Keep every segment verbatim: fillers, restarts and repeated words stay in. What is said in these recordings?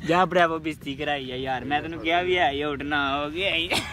जा ब्रेवो बिस्ती कराई है यार, मैं तेन क्या भी है ये उठना हो गया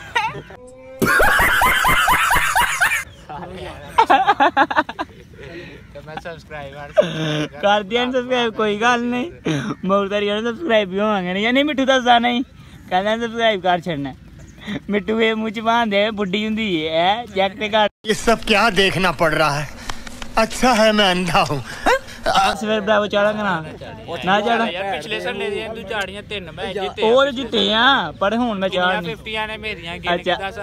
मैं सब्सक्राइब कर दिया सब्सक्राइब, कोई गल नहीं मौतारी सब्सक्राइब भी होंगे नहीं, नहीं मिट्टू दसदा नहीं कहना सब्सक्राइब कर छड़ना। मिट्टू ये मुँह च बांधे बुड्ढी हुंदी है जैक ते कर। ये सब क्या देखना पड़ रहा है, अच्छा है मैं अंधा हूँ। सवेरे ब्रेवो चढ़ा ना ना चढ़ा पिछले संडे दी तू झाड़ियां तीन मैं जिते और जिते आ पर हुन मैं चढ़ नहीं पचास ने मेरियां गिन अच्छा। के दस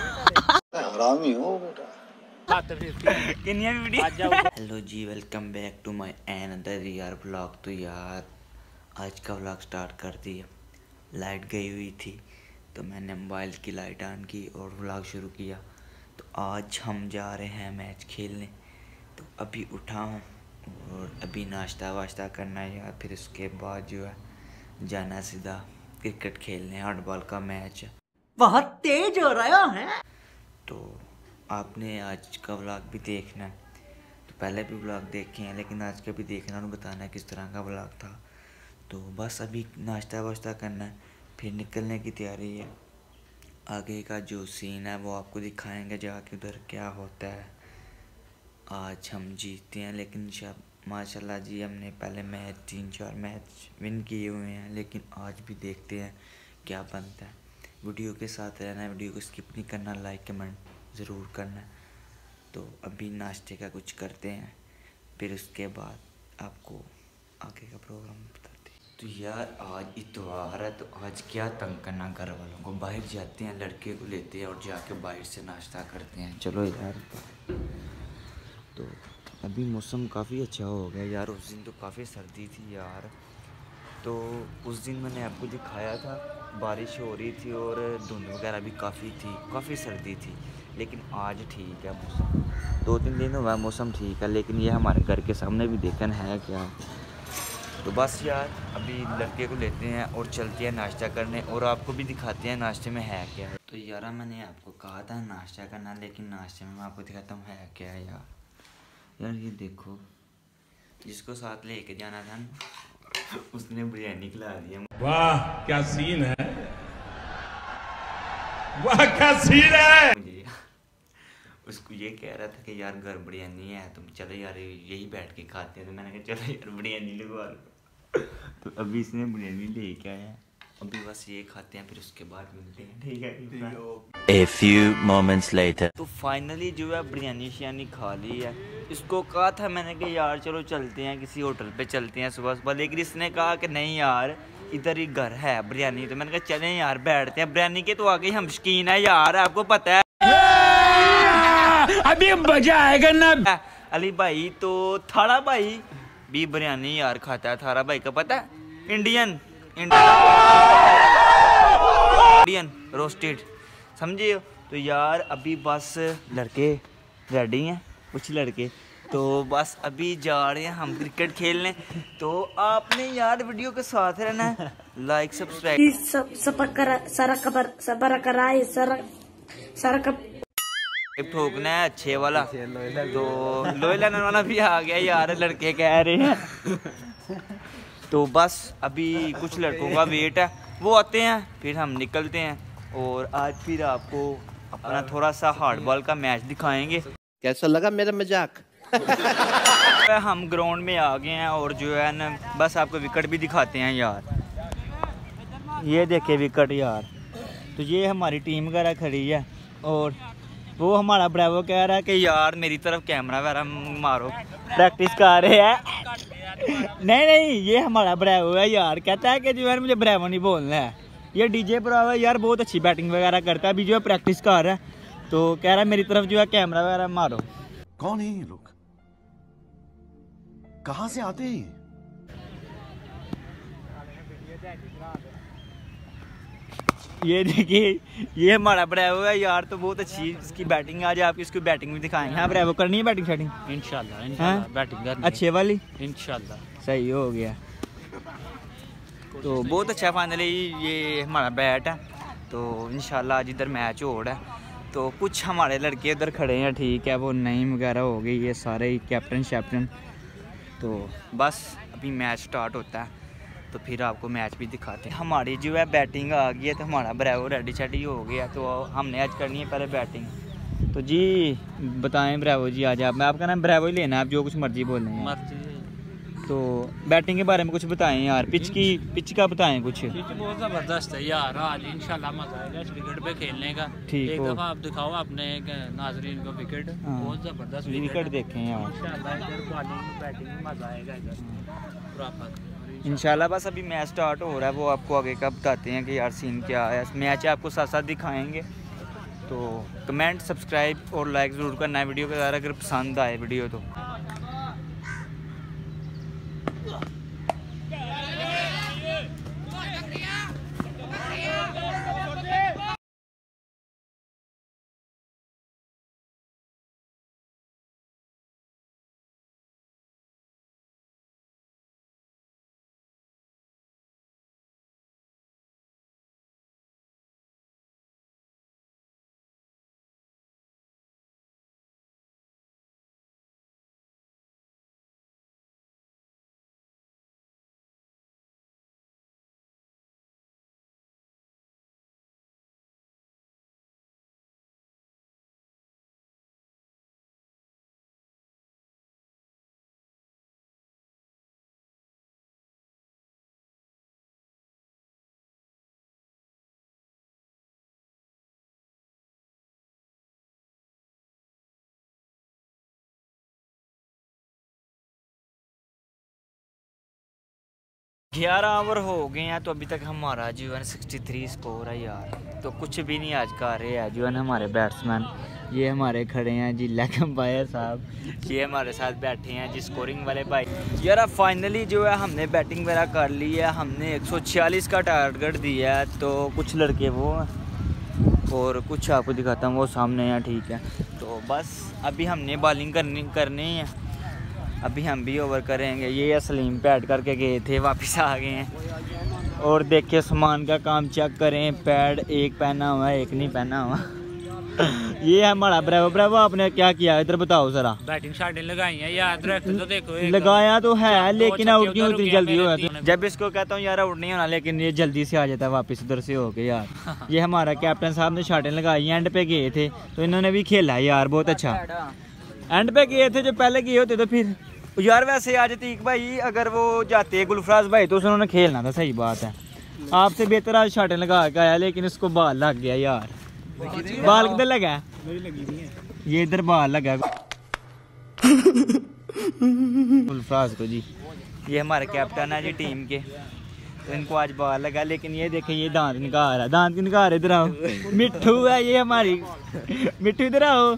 हरामी हो बेटा। किन्नियां वीडियो। हेलो जी, welcome back to my another यार व्लॉग। तो यार आज का व्लॉग स्टार्ट कर दिया। लाइट गई हुई थी तो मैंने मोबाइल की लाइट ऑन की और व्लॉग शुरू किया। तो आज हम जा रहे हैं मैच खेलने। तो अभी उठा हूँ और अभी नाश्ता वाश्ता करना है यार, फिर उसके बाद जो है जाना सीधा क्रिकेट खेलने, हॉटबॉल का मैच है। बहुत तेज हो रहा है। तो आपने आज का व्लॉग भी देखना है, तो पहले भी व्लॉग देखे हैं लेकिन आज का भी देखना और बताना है किस तरह का व्लॉग था। तो बस अभी नाश्ता वाश्ता करना है, फिर निकलने की तैयारी है। आगे का जो सीन है वो आपको दिखाएंगे जाके उधर क्या होता है। आज हम जीतते हैं लेकिन माशाल्लाह जी हमने पहले मैच तीन चार मैच विन किए हुए हैं, लेकिन आज भी देखते हैं क्या बनता है। वीडियो के साथ रहना है, वीडियो को स्किप नहीं करना, लाइक कमेंट ज़रूर करना है। तो अभी नाश्ते का कुछ करते हैं, फिर उसके बाद आपको आगे का प्रोग्राम बताते हैं। तो यार आज इतवार है तो आज क्या तंग करना घर वालों को, बाहर जाते हैं, लड़के को लेते हैं और जाके बाहर से नाश्ता करते हैं। चलो यार। तो अभी मौसम काफ़ी अच्छा हो गया यार, उस दिन तो काफ़ी सर्दी थी यार। तो उस दिन मैंने आपको दिखाया था बारिश हो रही थी और धुंध वगैरह भी काफ़ी थी, काफ़ी सर्दी थी। लेकिन आज ठीक है मौसम, दो तीन दिन हुआ मौसम ठीक है। लेकिन ये हमारे घर के सामने भी देखन है क्या। तो बस यार अभी लड़के को लेते हैं और चलते हैं नाश्ता करने और आपको भी दिखाते हैं नाश्ते में है क्या है। तो यार मैंने आपको कहा था नाश्ता करना, लेकिन नाश्ते में मैं आपको दिखाता हूँ है क्या है यार। यार ये देखो, जिसको साथ लेके जाना था उसने बिरयानी खिला दिया। वाह क्या सीन है, वाह क्या सीन है। मुझे उसको ये कह रहा था कि यार घर बिरयानी है, तुम चलो यार यही बैठ के खाते हैं। तो मैंने कहा चलो यार बिरयानी लगवा लो। तो अभी इसने बिरयानी लेके आया, अभी बस ये खाते हैं फिर उसके बाद मिलते हैं, ठीक है। A few moments later. तो फाइनली जो है बिरयानी शियानी खा ली है। इसको कहा था मैंने कि यार चलो चलते हैं किसी होटल पे चलते हैं सुबह सुबह, लेकिन इसने कहा कि नहीं यार इधर ही घर है बिरयानी। तो मैंने कहा चलें यार बैठते हैं, बिरयानी के तो आगे हम शौकीन है यार, आपको पता है। अभी मजा आएगा ना। अली भाई तो थारा भाई भी बिरयानी यार खाता है, थारा भाई का पता है, इंडियन इंडियन रोस्टेड समझे हो। तो यार अभी बस लड़के रेडी हैं कुछ लड़के, तो बस अभी जा रहे हैं हम क्रिकेट खेलने। तो आपने यार वीडियो के साथ रहना है, लाइक सब्सक्राइब ठोकना है अच्छे वाला। तो लोहे लाने वाला भी आ गया यार, लड़के कह रहे हैं। तो बस अभी कुछ लड़कों का वेट है, वो आते हैं फिर हम निकलते हैं और आज फिर आपको अपना थोड़ा सा हार्डबॉल का मैच दिखाएंगे। कैसा लगा मेरा मजाक? हम ग्राउंड में आ गए हैं और जो है ना बस आपको विकेट भी दिखाते हैं यार। ये देखे विकेट यार। तो ये हमारी टीम वगैरह खड़ी है और वो हमारा ब्रेवो कह रहा है कि यार मेरी तरफ कैमरा वगैरह मारो, प्रैक्टिस कर रहे हैं। नहीं नहीं ये हमारा ब्रेवो है यार, कहता है कि जो यार मुझे ब्रेवो नहीं बोलना है। ये डीजे ब्रेवो है यार, बहुत अच्छी बैटिंग वगैरह करता है, अभी जो है प्रैक्टिस कर रहा है। तो कह रहा है मेरी तरफ जो है कैमरा वगैरह मारो। कौन है ये लोग, कहाँ से आते हैं? ये देखिए ये हमारा ब्रेवो है यार, तो बहुत अच्छी इसकी बैटिंग। आज आपकी इसकी बैटिंग भी दिखाएंगे। हाँ ब्रेवो करनी है बैटिंग शैटिंग इंशाल्लाह इंशाल्लाह बैटिंग करनी अच्छे वाली इंशाल्लाह। सही हो गया। तो बहुत अच्छा फाइनली ये हमारा बैट है। तो इंशाल्लाह आज इधर मैच हो रहा है। तो कुछ हमारे लड़के उधर खड़े हैं, ठीक है, वो नईम वगैरह हो गई, ये सारे कैप्टन शैप्टन। तो बस अभी मैच स्टार्ट होता है। तो फिर आपको मैच भी दिखाते हैं। हमारी जो है बैटिंग आ गई है, तो हमारा ब्रेवो रेडी शेडी हो गया, तो हमने आज करनी है पहले बैटिंग। तो जी बताएं ब्रेवो जी, आज आप मैं आपका नाम ब्रेवो ही लेना है, आप जो कुछ मर्जी बोल रहे हैं। मर्जी। तो बैटिंग के बारे में कुछ बताएं यार, पिच की पिच का बताएं कुछ। पिच बहुत ज़बरदस्त है यार, आज इंशाल्लाह मजा आएगा इस विकेट पे खेलने का। ठीक एक हो। दफ़ा आप दिखाओ अपने नाजरीन को विकेट, हाँ। बहुत ज़बरदस्त विकेट देखें यार इंशाल्लाह, इधर बॉलिंग बैटिंग में मजा आएगा इधर प्रॉपर इंशाल्लाह। बस अभी मैच स्टार्ट हो रहा है, वो आपको आगे का बताते हैं कि यार सीन क्या है, मैच आपको साथ साथ दिखाएंगे। तो कमेंट सब्सक्राइब और लाइक ज़रूर करना है वीडियो के द्वारा, अगर पसंद आए वीडियो तो। ग्यारह ओवर हो गए हैं, तो अभी तक हमारा जो है सिक्सटी थ्री स्कोर है यार, तो कुछ भी नहीं आज कर रहे हैं जो है हमारे बैट्समैन। ये हमारे खड़े हैं जी लेग अंपायर साहब, ये हमारे साथ बैठे हैं जी स्कोरिंग वाले भाई। यार फाइनली जो है हमने बैटिंग वगैरह कर ली है, हमने एक सौ छियालीस का टारगेट दिया है। तो कुछ लड़के वो हैं और कुछ आपको दिखाता हूँ वो सामने हैं, ठीक है। तो बस अभी हमने बॉलिंग करनी करनी है, अभी हम भी ओवर करेंगे। ये सलीम पैड करके गए थे, वापस आ गए हैं। और देखिए सामान का काम चेक करें, पैड एक पहना हुआ है, एक नहीं पहना हुआ। ये है हमारा ब्रेवो। ब्रेवो आपने क्या किया इधर बताओ जरा। बैटिंग शाटिंग लगाई है यार, डायरेक्ट तो देखो एक लगाया तो है लेकिन आउट क्यों इतनी जल्दी हो मेरे जाता है। जब इसको कहता हूँ यार आउट नहीं होना, लेकिन ये जल्दी से आ जाता है वापस उधर से होके यार। ये हमारा कैप्टन साहब ने शाटें लगाई, एंड पे गए थे तो इन्होंने भी खेला यार बहुत अच्छा। एंड पे गए थे, जो पहले गए होते तो फिर यार वैसे आज तीक भाई अगर वो जाते गुलफराज भाई तो उन्होंने खेलना था, सही बात है। आपसे बेहतर आज शाटें लगा के आया, लेकिन इसको बाल लग गया यार। बाल किधर लगा है? ये इधर बाल लगा गुलफराज को जी। ये हमारे कैप्टन है जी टीम के, तो इनको आज बाल लगा। लेकिन ये देखें ये दांत निकाल रहा है, दांत निकाल रहा, इधर आओ। मिट्ठू है ये हमारी, मिट्ठू इधर आओ।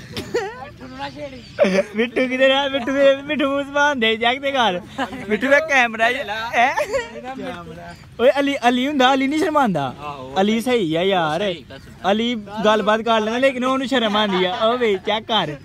मिट्टू किधर है? मिट्टू मिट्टू मुस्मान दे जाके घर मिट्टू का कैमरा है। ओए अली अली हुंदा, अली नहीं शर्मांदा। अली सही है यार, अली गलबात कर लेना लेकिन उन्हें शर्म आंदी है। ओ भाई चेक कर।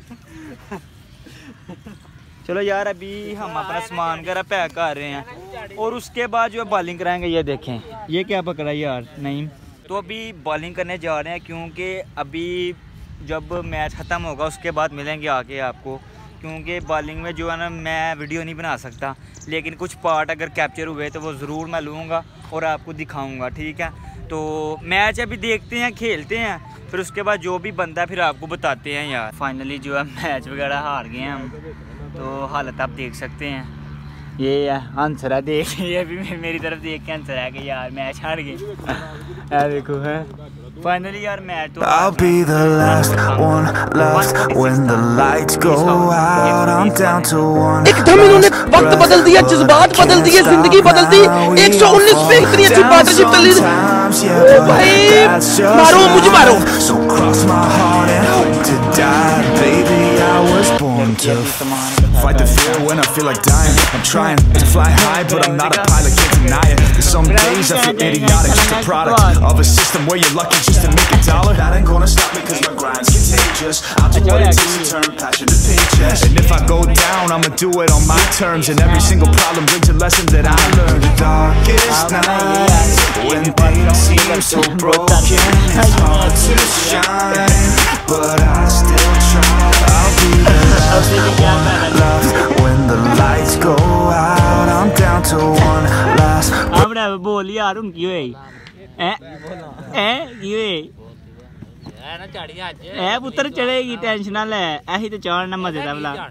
चलो यार अभी हम अपना सामान वगैरह पैक कर रहे हैं और उसके बाद जो है बॉलिंग कराएंगे। ये देखें ये क्या पकड़ा यार, नहीं तो अभी बॉलिंग करने जा रहे हैं, क्योंकि अभी जब मैच ख़त्म होगा उसके बाद मिलेंगे आके आपको। क्योंकि बॉलिंग में जो है ना मैं वीडियो नहीं बना सकता, लेकिन कुछ पार्ट अगर कैप्चर हुए तो वो ज़रूर मैं लूँगा और आपको दिखाऊँगा, ठीक है। तो मैच अभी देखते हैं, खेलते हैं, फिर उसके बाद जो भी बनता है फिर आपको बताते हैं यार। फाइनली जो है मैच वगैरह हार गए हैं हम, तो हालत आप देख सकते हैं। ये आंसर है, देख ये भी मेरी तरफ देख के आंसर है कि यार मैच हार गए। देखो है फाइनली यार मैच तो I'll be the last one left when the lights go out. I'm down to one. एकदम इन्होंने वक्त बदल दिया, जज्बात बदल दिए, जिंदगी बदल दी। एक सौ उन्नीस पे इतनी अच्छी पार्टनरशिप चल रही है। ओ भाई मारो मुझे मारो। So cross my heart and hope to die, baby. I was born to fight the fear when I feel like dying. I'm trying to fly high, but I'm not a pilot, can't deny it. There's some days I feel idiotic, just a product of a system where you're lucky just to make a dollar. That ain't gonna stop me cause my grind's contagious. I'll do what it takes to turn passion to paychecks. And if I go down, I'ma do it on my terms. And every single problem brings a lesson that I learned. The darkest nights, when things seem so broken, it's hard to shine, but I still try. I'll be the last one left when the lights go out. I'm down to one last bravo बोल यार हुन की होई हैं हैं की होई है ना चढ़ गया अज ए पुत्र चढ़ेगी टेंशन ना ले ऐही तो चढ़ना मजे दा भला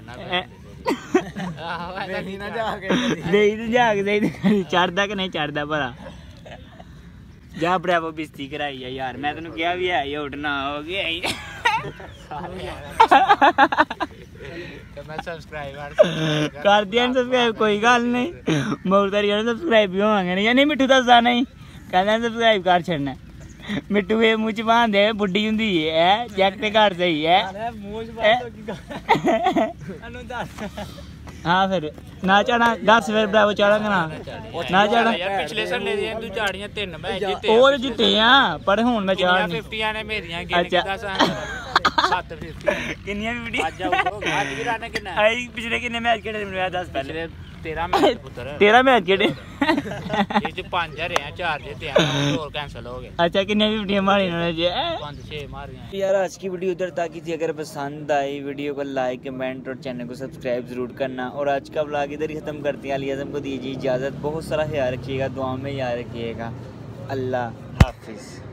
नहीं ना जाके देई ते जाग देई चढ़दा कि नहीं चढ़दा भला जा ब्रावो बिस्ती कराई है यार मैं तेन क्या भी है ये उठना हो गया मैं सब्सक्राइबर कर दिया सब्सक्राइब कोई गल नहीं मौलतारी सब्सक्राइब भी होवांगे नहीं नहीं मिठू दसदा नहीं कहना सब्सक्राइब कर छड़ना मिट्टू ये मुँह च बांधे बुड्ढी हुंदी है चेक ते कर सही है हाँ फिर ना चढ़ा दस फिर ब्रावो चढ़ांगे ना ना चढ़ा यार पिछले संडे दी तू झाड़ियां तीन मैं जिते और जिते हां पर हुन मैं चाड़ नहीं पचास ने मेरियां गिन अच्छा। के दस सत्त पचास किन्नियां भी वीडियो आज जाओ आज भी राने किन्ना आई पिछले किन्ने मैच खेडे मेरे दस पहले तेरह मैच पुत्र तेरह मैच खेडे ये च पांच रहे हैं चार जीते हैं और कैंसिल हो गए अच्छा किन्ने भी वीडियो मारी इन्होंने जे पांच छह मार गए यार आज की वीडियो उधर तक ही थी। अगर पसंद आई वीडियो को लाइक कमेंट और चैनल को सब्सक्राइब जरूर करना। और आज का व्लॉग इधर ही ख़त्म करते हैं। अली आज़म को दीजिए इजाज़त। बहुत सारा ख्याल रखिएगा, दुआ में याद रखिएगा। अल्लाह हाफिज़।